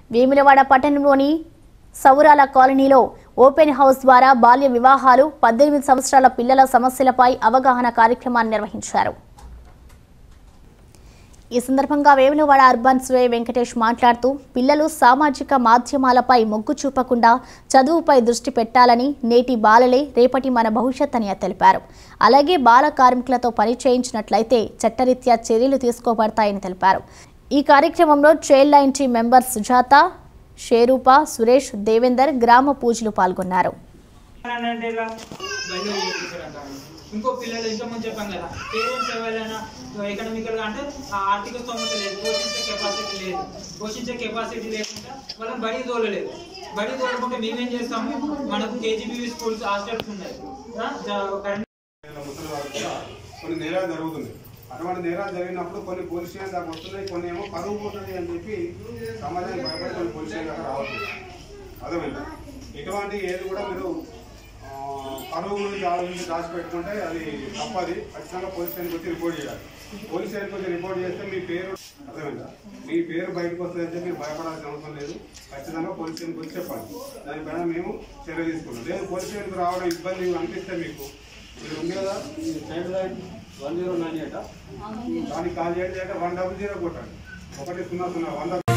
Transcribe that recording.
వేములవాడ పట్టణంలోని సౌరాల కాలనీలో open house ద్వారా బాల్య వివాహాలు 18 సంవత్సరాల పిల్లల సమస్యలపై అవగాహన కార్యక్రమాన్ని నిర్వహించారు। ఈ సందర్భంగా వేములవాడ అర్బన్ స్వే వెంకటేష్ మాట్లాడుతూ పిల్లలు సామాజిక మాధ్యమాలపై మొగ్గు చూపకుండా చదువుపై దృష్టి పెట్టాలని, నేటి బాలలే రేపటి మన భవిష్యత్ అని తెలిపారు। అలాగే బాల కార్మికులతో పని చేయించినట్లయితే చట్టరీత్యా చర్యలు తీసుకోబడతాయని తెలిపారు। ఈ కార్యక్రమంలో childline team member Sujatha, Sheroopa, Suresh, Devender, గ్రామ పూజలు పాల్గొన్నారు। ఇంకో పిల్లలు ఇంతకుముందు చెప్పాం కదా, పేరెంట్స్ ఎవరైనా ఎకనామికల్గా అంటే ఆర్థిక స్తోమత లేదు, పోషించే కెపాసిటీ లేకుండా వాళ్ళని బడి తోలలేదు। బడి తోలకుంటే మేమేం చేస్తాము, మనకు కేజీబీవీ స్కూల్స్ హాస్టల్స్ ఉన్నాయి, కొన్ని నేరాలు జరుగుతుంది। అటువంటి నేరాలు జరిగినప్పుడు కొన్ని పోలీస్ స్టేషన్ దాకా వస్తున్నాయి, కొన్ని ఏమో పరువు పోతుంది అని చెప్పి సమాజానికి భయపడి కొన్ని పోలీస్ స్టేషన్ దాకా రావట్లేదు। అర్థమైందా? ఇటువంటి ఏది కూడా మీరు పరువు గురించి ఆలోచించి దాచిపెట్టుకుంటే అది తప్పది। ఖచ్చితంగా పోలీస్ స్టేషన్కి వచ్చి రిపోర్ట్ చేయాలి। పోలీస్ స్టేషన్కి వచ్చి రిపోర్ట్ చేస్తే మీ పేరు అర్థమైందా, మీ పేరు బయటకు వస్తుందంటే మీరు భయపడాల్సిన అవసరం లేదు। ఖచ్చితంగా పోలీస్ స్టేషన్కి వచ్చి చెప్పాలి, దానిపైన మేము చర్య తీసుకుంటాం। లేదు పోలీస్ స్టేషన్కి రావడం ఇబ్బంది అనిపిస్తే మీకు మీరు ఉంది కదా చైల్డ్ లైన్ 1098 దానికి కాల్ చేయండి, 100 కొట్టండి, 100 100